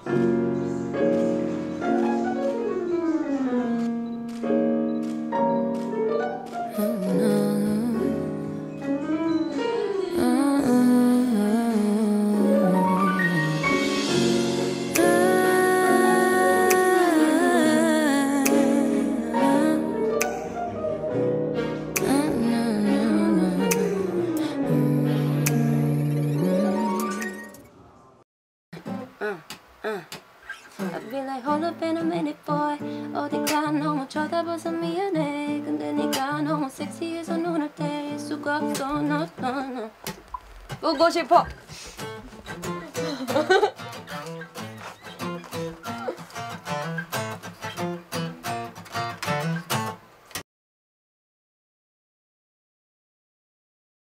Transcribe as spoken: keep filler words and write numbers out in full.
I'd be like, hold up in a minute, boy. 어디가 너무 쳐다봐서 미안해. 근데 네가 너무 섹시해서 눈을 뗄 수가 없어. No, no, no. 보고 싶어.